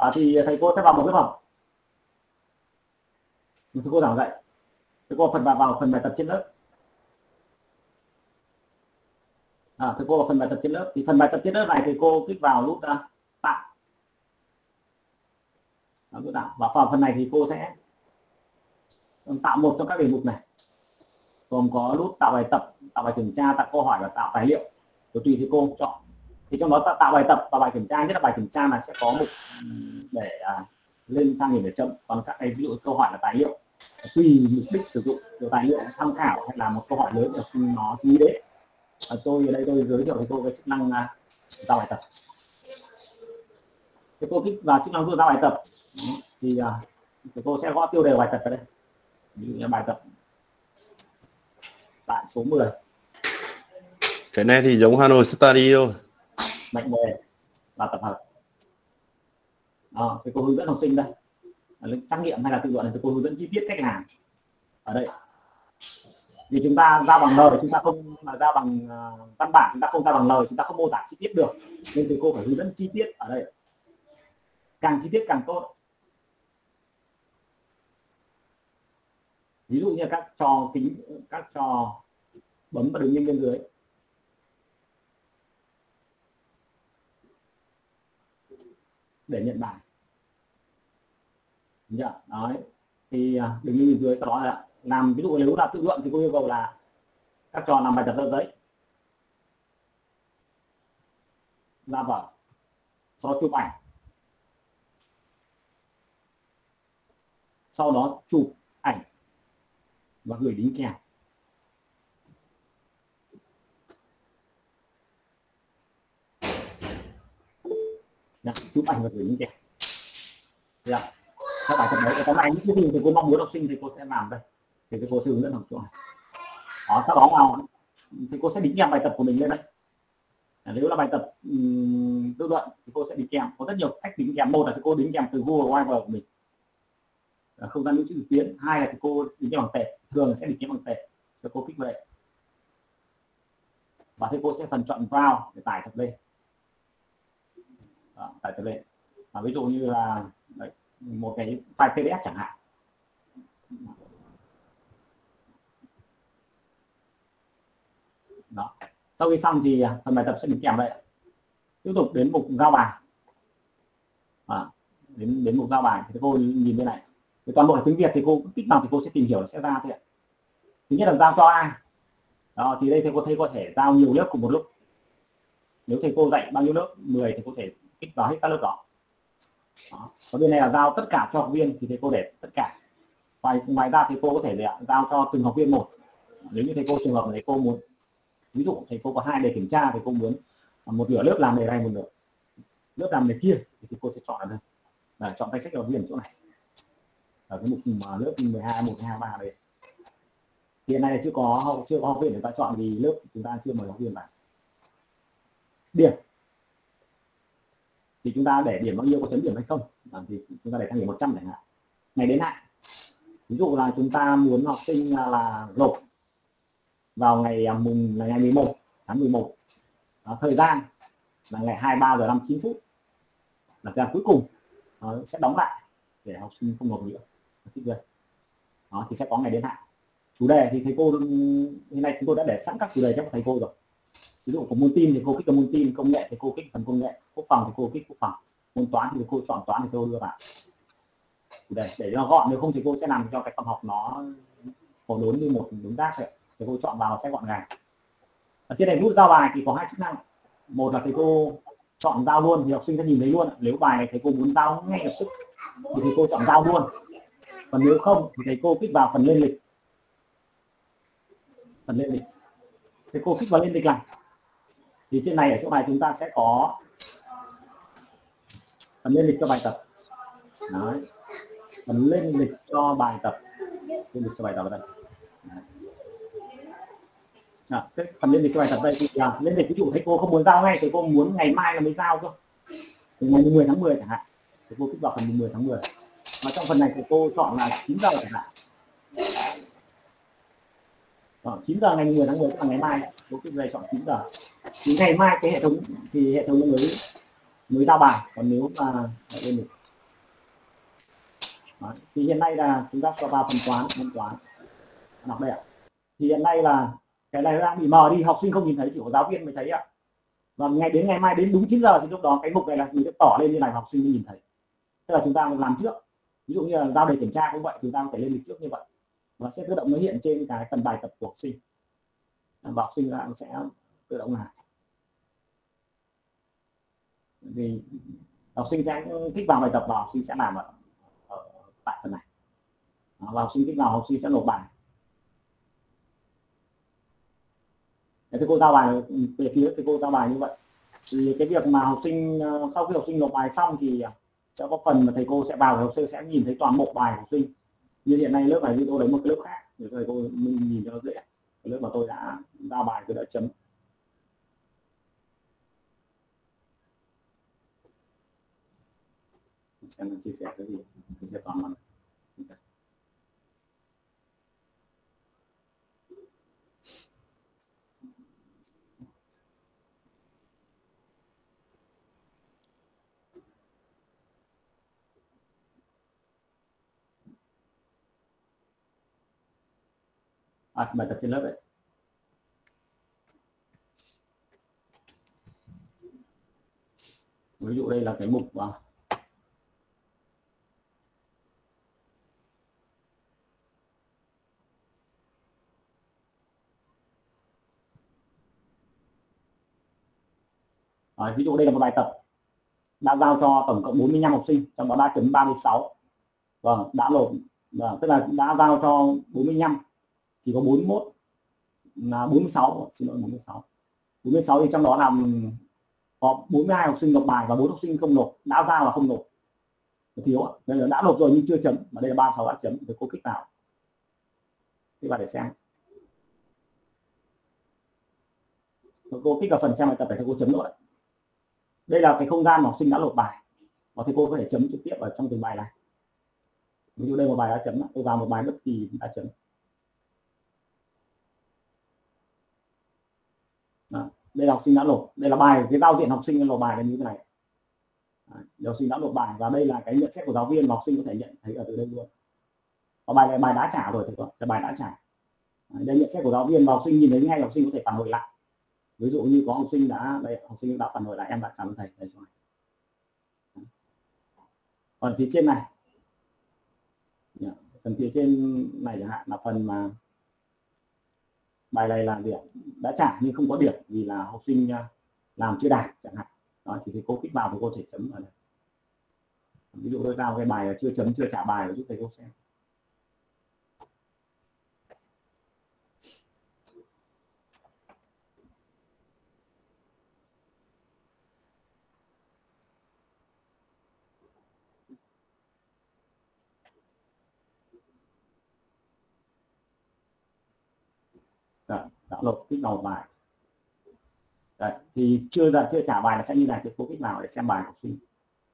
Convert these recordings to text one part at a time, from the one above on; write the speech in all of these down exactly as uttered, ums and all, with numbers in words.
À, thì thầy cô sẽ vào một lớp học, thầy cô giảng dạy, thầy cô phần vào, vào phần bài tập trên lớp. À, thầy cô vào phần bài tập trên lớp, thì phần bài tập trên lớp này thầy cô kích vào nút uh, tạo. Đó, tạo. Và vào phần này thì cô sẽ tạo một trong các đề mục này, gồm có nút tạo bài tập, tạo bài kiểm tra, tạo câu hỏi và tạo tài liệu. Rồi tùy thì cô chọn. Thì trong đó tạo, tạo bài tập và bài kiểm tra, nhất là bài kiểm tra là sẽ có mục để uh, lên thang điểm để chấm, còn các cái ví dụ câu hỏi là tài liệu, tùy mục đích sử dụng, rồi tài liệu tham khảo hay là một câu hỏi lớn được nó chú ý đến. À, tôi ở đây tôi giới thiệu với cô cái chức năng uh, giao bài tập. Thì cô kích vào chức năng giao bài tập thì, uh, thì cô sẽ gõ tiêu đề bài tập ở đây, ví dụ như bài tập bạn số mười. Cái này thì giống Hanoi Study thôi. Mệnh đề và tập hợp. À, thì cô hướng dẫn học sinh đây, trắc nghiệm hay là tự luận thì cô hướng dẫn chi tiết cách làm ở đây. Vì chúng ta ra bằng lời, chúng ta không mà ra bằng uh, văn bản, chúng ta không ra bằng lời, chúng ta không mô tả chi tiết được, nên thì cô phải hướng dẫn chi tiết ở đây, càng chi tiết càng tốt. Ví dụ như các trò kính, các trò bấm vào đường link bên dưới để nhận bài. Đấy, thì đường link bên dưới, sau đó là làm, ví dụ nếu là tự luận thì cô yêu cầu là các trò làm bài tập ra giấy, ra vở, sau đó chụp ảnh, sau đó chụp ảnh và gửi đính kèm. Đã, chụp ảnh và gửi đính kèm. Dạ. Các bài tập đấy, cái này những cái gì thì cô mong muốn học sinh thì cô sẽ làm đây, thì cô sẽ hướng dẫn học chỗ này. Đó, sau đó vào thì cô sẽ đính kèm bài tập của mình lên đây. Nếu là bài tập um, tự luận thì cô sẽ đính kèm, có rất nhiều cách đính kèm. Một là thì cô đính kèm từ Google Drive của mình, không gian lưu trữ trực tuyến. Hai là thì cô đính kèm bằng tệp, thường là sẽ đính kèm bằng tệp, cho cô kích về và thì cô sẽ phần chọn vào để tải thật lên. Đó, tải thật lên. À, ví dụ như là đấy, một cái file pê đê ép chẳng hạn. Đó. Sau khi xong thì phần bài tập sẽ đính kèm đây. Tiếp tục đến mục giao bài. À, đến đến mục giao bài thì cô nhìn bên này. Thì toàn bộ là tiếng Việt thì cô kích vào thì cô sẽ tìm hiểu sẽ ra thôi ạ. Thứ nhất là giao cho ai. Đó, thì đây thầy cô thấy có thể giao nhiều lớp cùng một lúc. Nếu thầy cô dạy bao nhiêu lớp, mười thì có thể kích vào hết các lớp đó. Đó. Ở bên này là giao tất cả cho học viên thì thầy cô để tất cả. Ngoài, ngoài ra thì cô có thể để, giao cho từng học viên một. Nếu như thầy cô trường hợp thầy cô muốn, ví dụ thầy cô có hai đề kiểm tra thì cô muốn một nửa lớp làm đề này, một nửa lớp làm đề kia thì thầy cô sẽ chọn ở đây. Đấy, chọn danh sách học viên chỗ này. Ở cái mục mà lớp mười hai, một, hai, ba đây. Hiện nay chưa có chưa có học viên để ta chọn vì lớp chúng ta chưa mời học viên vào. Điểm thì chúng ta để điểm bao nhiêu, có chấm điểm hay không, à, thì chúng ta để thang điểm một trăm chẳng hạn. Ngày đến hạn, ví dụ là chúng ta muốn học sinh là, là nộp vào ngày mùng là ngày mười một tháng mười một. Đó, thời gian là ngày hai mươi ba giờ năm mươi chín phút là thời gian cuối cùng. Đó, sẽ đóng lại để học sinh không nộp nữa. Đó, thì sẽ có ngày đến hạn. Chủ đề thì thầy cô hiện nay chúng tôi đã để sẵn các chủ đề cho thầy cô rồi. Ví dụ của môn tin thì cô kích vào môn tin, công nghệ thì cô kích phần công nghệ, quốc phòng thì cô kích quốc phòng, môn toán thì cô chọn toán thì cô đưa vào chủ đề để cho gọn. Nếu không thì cô sẽ làm cho cái phòng học nó phổ đốn như một đống rác vậy. Thì cô chọn vào sẽ gọn gàng. Ở trên này nút giao bài thì có hai chức năng. Một là thầy cô chọn giao luôn thì học sinh sẽ nhìn thấy luôn. Nếu bài này thầy cô muốn giao ngay lập tức thì thầy cô chọn giao luôn. Còn nếu không thì thầy cô kích vào phần lên lịch. Phần lên lịch. Thầy cô kích vào lên lịch này. Thì trên này ở chỗ này chúng ta sẽ có phần lên lịch cho bài tập. Đấy. Phần lên lịch cho bài tập. Lên lịch cho bài tập ở đây. À, cái phần lên lịch cho bài tập đây thì là lên lịch, ví dụ thầy cô không muốn giao ngay, thầy cô muốn ngày mai là mới giao cơ. Thì ngày mười tháng mười chẳng hạn. Thầy cô kích vào phần mười tháng mười. Và trong phần này thầy cô chọn là chín giờ chẳng hạn. Đó, chín giờ ngày mười tháng mười tức là ngày mai, cô kích về chọn chín giờ. Thì ngày mai cái hệ thống thì hệ thống mới mới giao bài, còn nếu mà lên lịch Đó. Thì hiện nay là chúng ta cho vào phần toán, môn toán đọc đây ạ. Thì hiện nay là cái này đang bị mờ đi, học sinh không nhìn thấy, chỉ có giáo viên mới thấy ạ. Và ngày đến ngày mai đến đúng chín giờ thì lúc đó cái mục này là mình sẽ tỏ lên như này, học sinh mới nhìn thấy. Tức là chúng ta làm trước, ví dụ như là giao đề kiểm tra cũng vậy, chúng ta có thể lên lịch trước như vậy, và sẽ tự động nó hiện trên cái phần bài tập của học sinh, và học sinh là sẽ tự động làm. Vì học sinh sẽ thích vào bài tập và học sinh sẽ làm ở, ở tại phần này, và học sinh thích vào học sinh sẽ nộp bài. Thế cô giao bài về phía thì cô giao bài như vậy. Thì cái việc mà học sinh sau khi học sinh nộp bài xong thì sẽ có phần mà thầy cô sẽ vào, học sinh sẽ nhìn thấy toàn bộ bài của học sinh. Như hiện nay lớp này như tôi lấy một cái lớp khác để thầy cô mình nhìn cho nó dễ. Cái lớp mà tôi đã giao bài tôi đã chấm. Xem mình chia sẻ cái gì, chia sẻ toàn mặt. À, bài tập trên lớp đấy. Ví dụ đây là cái mục uh, à, ví dụ đây là một bài tập đã giao cho tổng cộng bốn mươi lăm học sinh, trong đó đã chấm ba mươi sáu. Vâng, đã nộp, vâng, tức là đã giao cho bốn mươi lăm, chỉ có bốn mươi mốt là bốn mươi sáu, xin lỗi bốn mươi sáu. bốn mươi sáu thì trong đó là có bốn mươi hai học sinh nộp bài và bốn học sinh không nộp, đã giao là không nộp. Thiếu ạ. Đây là đã nộp rồi nhưng chưa chấm, mà đây là ba mươi sáu đã chấm, thì cô kích vào. Kích vào để xem. Cô kích vào phần xem bài tập để thầy cô chấm nữa. Đây là cái không gian mà học sinh đã nộp bài, và thầy cô có thể chấm trực tiếp ở trong từng bài này. Ví dụ đây một bài đã chấm, tôi vào một bài bất kỳ đã chấm. Đó. Đây là học sinh đã nộp, đây là bài, cái giao diện học sinh nộp bài là như thế này. Đấy, học sinh đã nộp bài và đây là cái nhận xét của giáo viên và học sinh có thể nhận thấy ở từ đây luôn. Và bài này bài đã trả rồi, thầy cái bài đã trả. Đấy, đây nhận xét của giáo viên và học sinh nhìn thấy ngay, học sinh có thể phản hồi lại. Ví dụ như có học sinh đã đây, học sinh đã phản hồi lại, em đã cảm ơn thầy. Đây rồi. Còn phía trên này, phần phía trên này chẳng hạn là phần mà bài này là điểm đã trả nhưng không có điểm vì là học sinh làm chưa đạt chẳng hạn. Đó, thì thầy cô kích vào thì cô thể chấm ở đây. Ví dụ tôi giao cái bài là chưa chấm, chưa trả bài và giúp thầy cô xem. Đấy, đã nộp kích vào bài. Đấy, thì chưa là chưa trả bài là sẽ như này, thì cô kích vào để xem bài học sinh.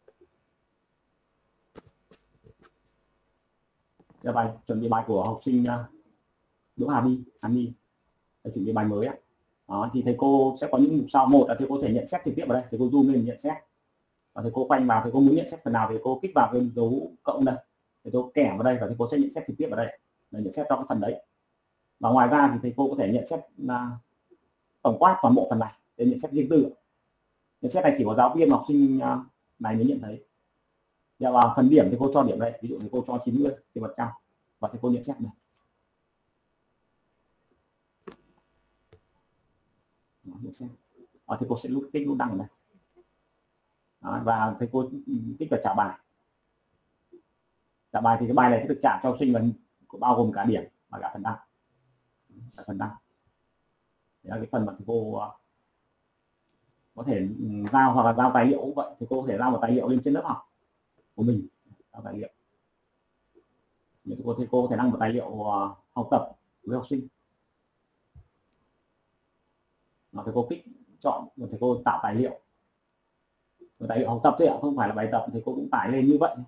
Đây bài chuẩn bị bài của học sinh Đỗ Hà My, Hà My chuẩn bị bài mới ạ. Đó, thì thầy cô sẽ có những mục sau. Một là thầy cô có thể nhận xét trực tiếp ở đây, thầy cô zoom lên nhận xét, và thầy cô quanh vào, thầy cô muốn nhận xét phần nào thì cô kích vào cái dấu cộng đây, thầy cô kẻ vào đây và thầy cô sẽ nhận xét trực tiếp ở đây để nhận xét cho cái phần đấy. Và ngoài ra thì thầy cô có thể nhận xét là tổng quát toàn bộ phần này để nhận xét riêng tư. Nhận xét này chỉ có giáo viên và học sinh này mới nhận thấy. Và vào phần điểm thì cô cho điểm đây, ví dụ thì cô cho chín mươi trên một trăm và thầy cô nhận xét này. Đó, nhận xét. Và thầy cô sẽ lúc tích lúc đăng ở đây. Đó, và thầy cô tích vào trả bài. Trả bài thì cái bài này sẽ được trả cho học sinh và bao gồm cả điểm và cả phần đăng. Cả phần đăng. Đấy là cái phần mà thầy cô có thể giao, hoặc là giao tài liệu cũng vậy, thì cô có thể giao một tài liệu lên trên lớp học của mình, giao tài liệu. Thì cô thì cô có thể đăng một tài liệu học tập với học sinh. Và thầy cô kích chọn và thầy cô tạo tài liệu. Và tài liệu học tập thôi ạ, không phải là bài tập, thì cô cũng tải lên như vậy.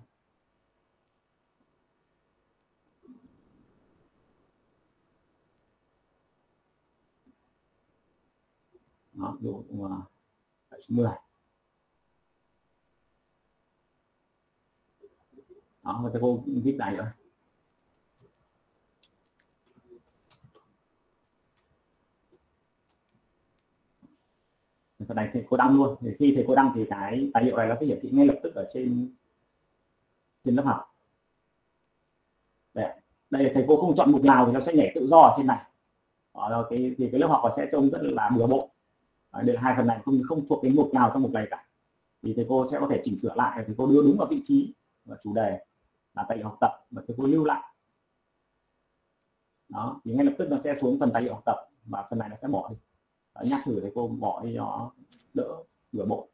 Đó, ví dụ số mười. Đó, và thầy cô viết này rồi. Phần này thầy cô đăng luôn, thì khi thầy cô đăng thì cái tài liệu này nó sẽ hiển thị ngay lập tức ở trên trên lớp học. Đây, đây thầy cô không chọn mục nào thì nó sẽ nhảy tự do ở trên này. Đó, cái thì cái lớp học sẽ trông rất là bừa bộn. Đây là hai phần này không không thuộc cái mục nào trong mục này cả, thì thầy cô sẽ có thể chỉnh sửa lại, thầy cô đưa đúng vào vị trí và chủ đề là tài liệu học tập và thầy cô lưu lại. Đó, thì ngay lập tức nó sẽ xuống phần tài liệu học tập và phần này nó sẽ bỏ đi. Đó, nhắc thử thầy cô bỏ đi nó đỡ bừa bộn.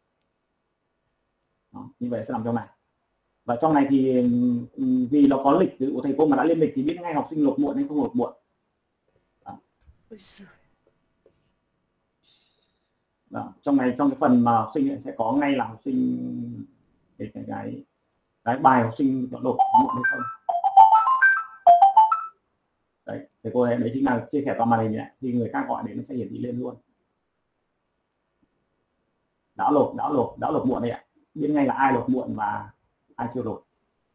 Đó, như vậy sẽ làm trong này. Và trong này thì vì nó có lịch của thầy cô mà đã lên lịch thì biết ngay học sinh nộp muộn hay không nộp muộn. Đó. Đó. Trong này, trong cái phần mà học sinh sẽ có ngay là học sinh cái cái cái, cái bài học sinh có nộp muộn hay không. Đấy, thầy cô đấy chính là chia sẻ qua màn hình này, thì người khác gọi đến nó sẽ hiển thị lên luôn. Đã nộp, đã nộp, đã nộp muộn đây ạ. Biết ngay là ai nộp muộn và ai chưa nộp.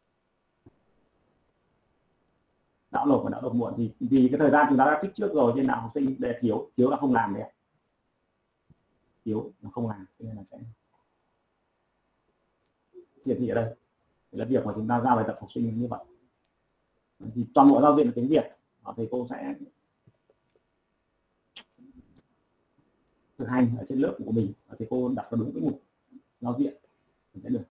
Đã nộp và đã nộp muộn thì vì cái thời gian chúng ta đã fix trước rồi nên là học sinh để thiếu thiếu là không làm đấy ạ. Thiếu là không làm nên là sẽ hiển thị ở đây. Đấy là việc mà chúng ta giao bài tập học sinh như vậy. Thì toàn bộ giao diện là tiếng Việt, thầy cô sẽ thực hành ở trên lớp của mình và thầy cô đặt vào đúng cái mục giao diện sẽ được.